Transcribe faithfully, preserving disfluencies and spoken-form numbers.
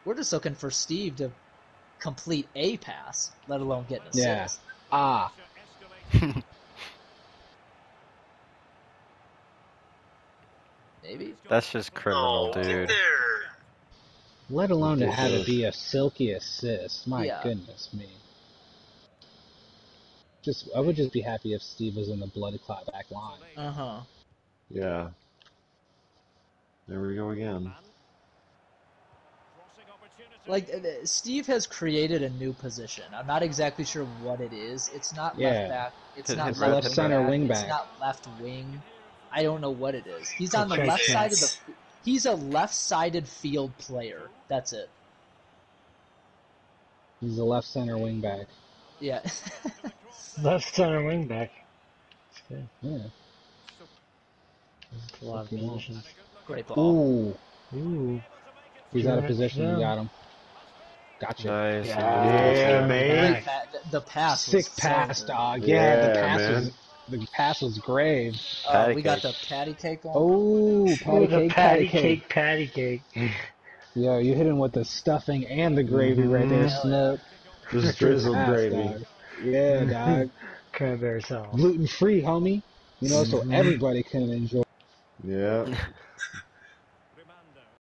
We're just looking for Steve to complete a pass, let alone get an assist. Yeah. Ah. Maybe. That's just criminal, Oh, dude. get there. Let alone to have it be a silky assist. My Yeah. goodness me. Just, I would just be happy if Steve was in the blood clot back line. Uh huh. Yeah. There we go again. Like, uh, Steve has created a new position. I'm not exactly sure what it is. It's not Yeah. left back. It's Hit- not hit left, left center back, wing It's back. not left wing. I don't know what it is. He's on the Okay, left side of chance. the. He's a left-sided field player. That's it. He's a left center wing back. Yeah. Left center wing back. That's good. Yeah. That's a lot of Fuck you want. positions. Great ball. Ooh. Ooh. He's out of Yeah. position. You Yeah. got him. Gotcha. Nice. Yeah, man. Great pa- the, the pass. Sick was pass, so dog. good. Yeah, the Yeah, pass man. was the pass was grave. Uh, Patty we got the cake. patty cake on. Oh, Ooh, patty the cake, patty patty cake. cake, patty cake. Yo, you hit him with the stuffing and the gravy right there, Mhm. Snoop. Just drizzled Pass, gravy. dog. Yeah, dog. Cranberry sauce. Gluten free, homie. You know, so Mhm. everybody can enjoy. Yeah.